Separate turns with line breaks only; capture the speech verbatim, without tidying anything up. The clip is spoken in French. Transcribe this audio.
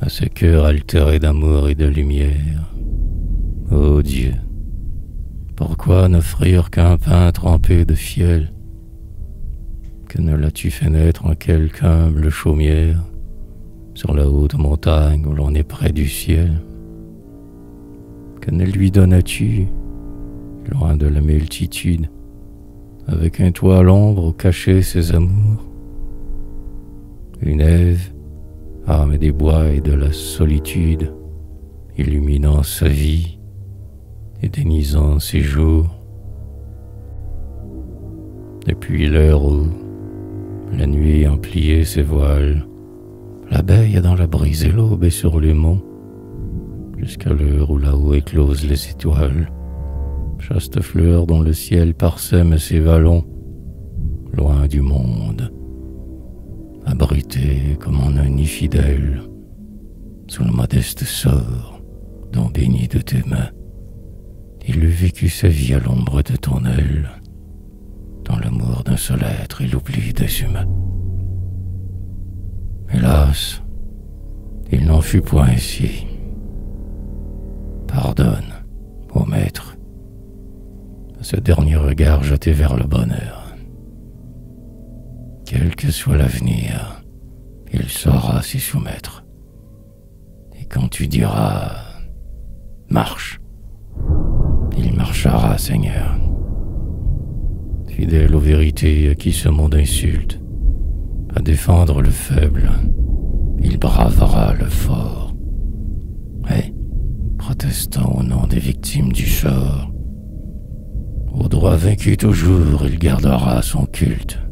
à ce cœur altéré d'amour et de lumière. Ô Dieu, pourquoi n'offrir qu'un pain trempé de fiel? Que ne l'as-tu fait naître en quelque humble chaumière, sur la haute montagne où l'on est près du ciel? Que ne lui donnas-tu, loin de la multitude, avec un toit à l'ombre où cachaient ses amours? Une Ève, âme des bois et de la solitude, illuminant sa vie et dénisant ses jours. Depuis l'heure où la nuit a plié ses voiles, l'abeille dans la brise et l'aube est sur les monts, jusqu'à l'heure où là-haut éclosent les étoiles, chaste fleur dont le ciel parsème ses vallons, loin du monde, abrité comme en un nid fidèle, sous le modeste sort dont béni de tes mains, il eût vécu sa vie à l'ombre de ton aile, dans l'amour d'un seul être et l'oubli des humains. Hélas, il n'en fut point ainsi. Pardonne, ô maître, à ce dernier regard jeté vers le bonheur. Quel que soit l'avenir, il saura s'y soumettre. Et quand tu diras « Marche », il marchera, Seigneur. Fidèle aux vérités à qui ce monde insulte, à défendre le faible, il bravera le fort. Et, protestant au nom des victimes du sort, au droit vaincu toujours, il gardera son culte.